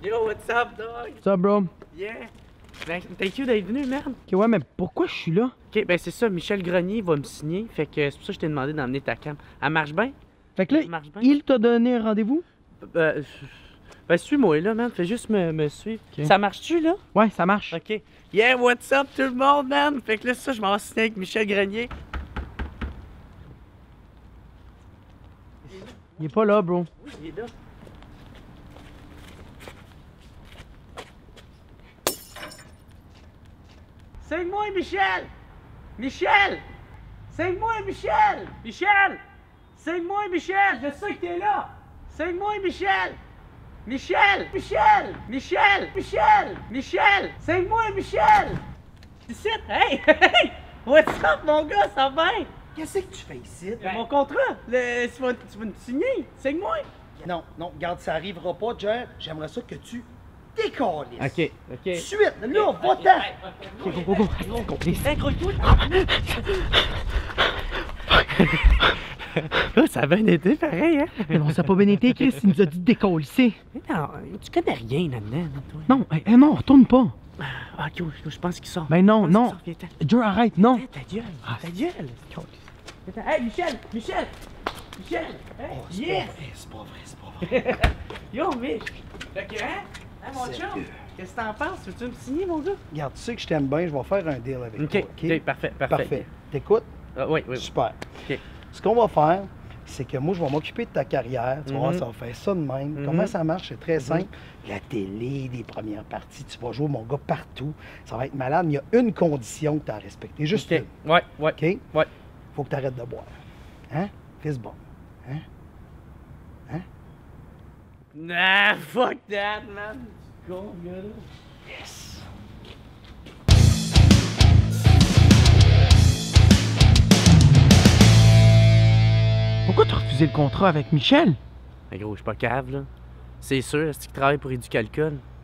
Yo, what's up, dog? Ça, bro? Yeah! Ben, thank you d'être venu, merde! Ok, ouais, mais pourquoi je suis là? Ok, ben c'est ça, Michel Grenier va me signer, fait que c'est pour ça que je t'ai demandé d'emmener ta cam. Elle marche bien? Fait que là, Elle marche bien? il t'a donné un rendez-vous? Ben suis-moi là, man, fais juste me suivre. Ok. Ça marche-tu, là? Ouais, ça marche. Ok. Yeah, what's up, tout le monde, man? Fait que là, ça, je m'en vais signer avec Michel Grenier. Il est pas là, bro. Oui, il est là. Signe-moi, Michel! Michel! Signe-moi, Michel! Michel! Signe-moi, Michel! Je sais que t'es là! Signe-moi, Michel! Michel! Michel! Michel! Michel! Michel! Signe-moi, Michel! Ici! Hey! Hey! What's up, mon gars? Ça va bien? Qu'est-ce que tu fais ici? Mon contrat! Tu vas me signer! Signe-moi! Non, non, regarde, ça arrivera pas, Jer. J'aimerais ça que tu décalisses. Ok. Tout de suite, là, va-t'en! Go, go, go. Incroyable! Ça a bien été pareil, hein? Mais non, ça a pas bien été, Chris. Il nous a dit de décoller. Mais non, tu connais rien là-dedans, toi. Non, non, retourne pas. Ah, ok, je pense qu'il sort. Ben non, Je pense non. qu'il sort. Viens, Joe, arrête, non. ta gueule, Ah. ta gueule. Attends, hey, Michel! Michel! Michel! Hey, Oh, c'est yes! pas vrai, c'est pas vrai, c'est pas vrai. Yo, Mich! Fait que, hein? Hein, mon chum? Sérieux? Qu'est-ce que t'en penses? Veux-tu me signer, mon gars? Regarde, tu sais que je t'aime bien, je vais faire un deal avec toi. Ok, parfait. Parfait. T'écoutes? Ah, oui. Super. Ok. Ce qu'on va faire, c'est que moi, je vais m'occuper de ta carrière. Tu vas voir, Mhm. ça va faire ça de même. Mhm. Comment ça marche? C'est très simple. La télé, les premières parties, tu vas jouer mon gars partout. Ça va être malade, mais il y a une condition que tu as à respecter. Juste Ok. une. Ouais. OK? Ouais. Faut que tu arrêtes de boire. Hein? Fais bon. Hein? Nah, fuck that, man! Con, gars, là. Yes! Pourquoi t'as refusé le contrat avec Michel? Mais gros, je suis pas cave, là. C'est sûr, c'est qu'il travaille pour Éducalcool.